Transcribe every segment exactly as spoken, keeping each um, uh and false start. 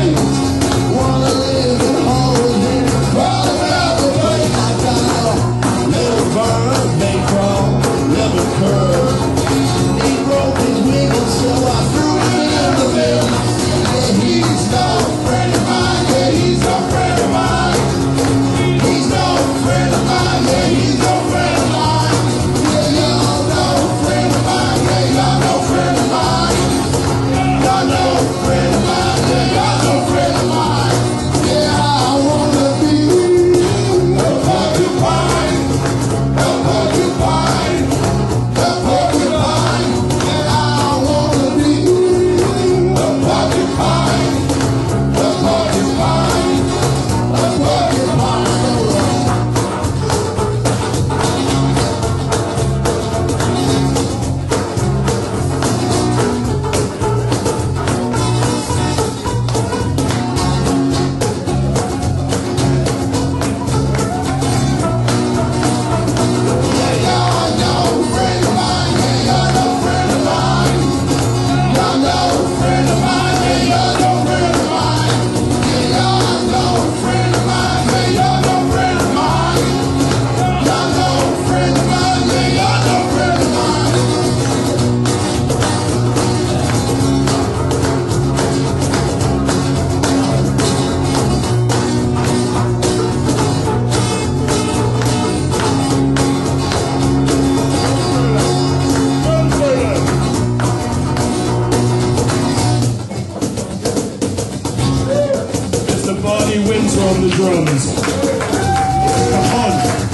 On the drums. Come on.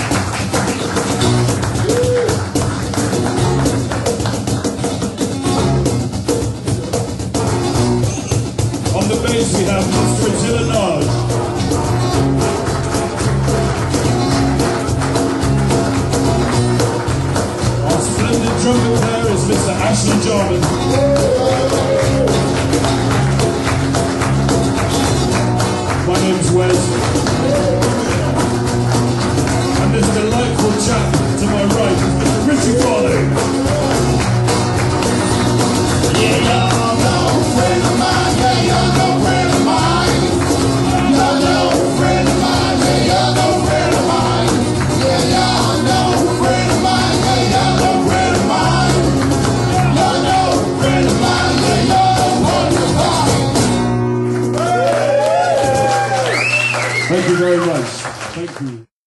On the bass we have Mister Dylan. Our splendid trumpet player is Mister Ashley Jarman. My name's Wes, and this delightful chap to my right is Mister Richie Farley. Yeah, you're no friend of mine, yeah, you're no friend of mine. You're no friend of mine, yeah, you're no friend of mine. Yeah, you're no friend of mine, yeah, you're no friend of mine. You're no friend of mine, yeah, you're no Porcupine. Thank you very much. Thank you.